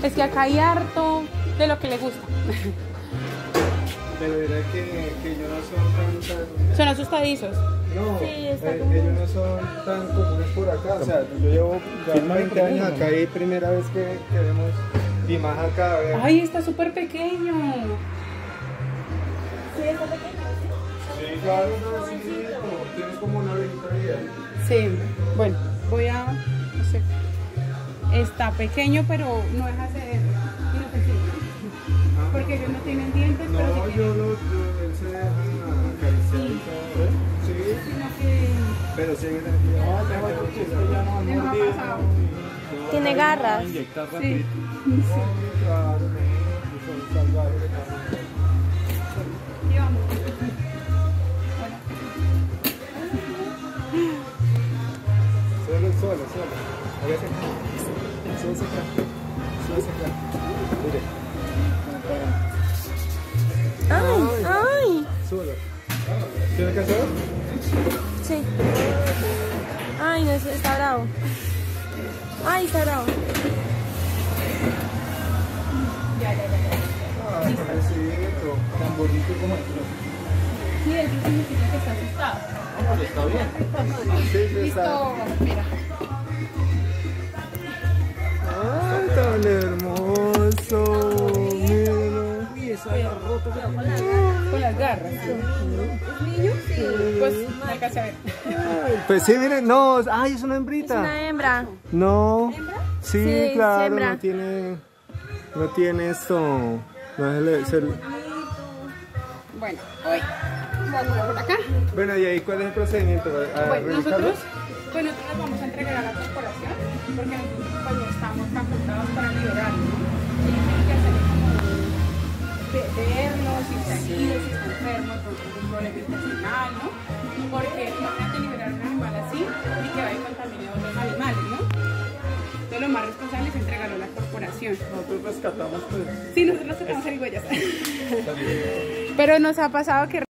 Es que acá hay harto de lo que le gusta. Pero era que ellos no son tan... Son asustadizos. No, Sí, está ellos no son tan comunes por acá. O sea, yo llevo ya 20 años acá y primera vez que vemos Dimas acá. Ay, está súper pequeño. Sí, está pequeño. Sí, claro, no, sí, tienes como una orejita ahí. Sí, bueno, voy a... No sé. Está pequeño, pero no deja de ser inofensivo. Porque ellos no tienen dientes, pero sí No, tienen... él se deja acariciar y todo, ¿eh? Sí, Sino que... pero sí hay energía. ¿Qué nos ha pasado? Tiene garras. Sí. Claro, son salvajes. Y vamos. Solo. Hágase acá. Súbase acá. Mire. ¡Ay! Súbelo. ¿Tiene que hacer? Sí. Ay, no, está bravo. Ay, está bravo. Ay, pobrecito. Tan bonito como el Sí, eso significa que está asustado. está bien. Sí, sí, Listo, está. mira. Ay, tan hermoso. Mira. Uy, esa rota Con las garras. ¿Es niño? Sí. Pues no alcancé a ver. Pues sí, miren, no. Ay, es una Es hembrita. una hembra. No. ¿Hembra? Sí, Sí, es claro, hembra. no tiene esto. No es el... Bueno, hoy vamos por acá. Bueno, y ahí, ¿cuál es el procedimiento? Bueno, ¿Revisarlo? nosotros nos vamos a entregar a la corporación porque nosotros pues, no estamos facultados para liberarlo, ¿no? Ellos tienen que hacer como verlo, si está herido, si está enfermo, con algún problema intestinal, ¿no? Porque imagínate liberar un animal así y que vaya y contamine a otros animales, ¿no? Entonces lo más responsable es entregarlo a la corporación. Nosotros rescatamos pues. Sí, nosotros tratamos de hacer huellas. Pero nos ha pasado que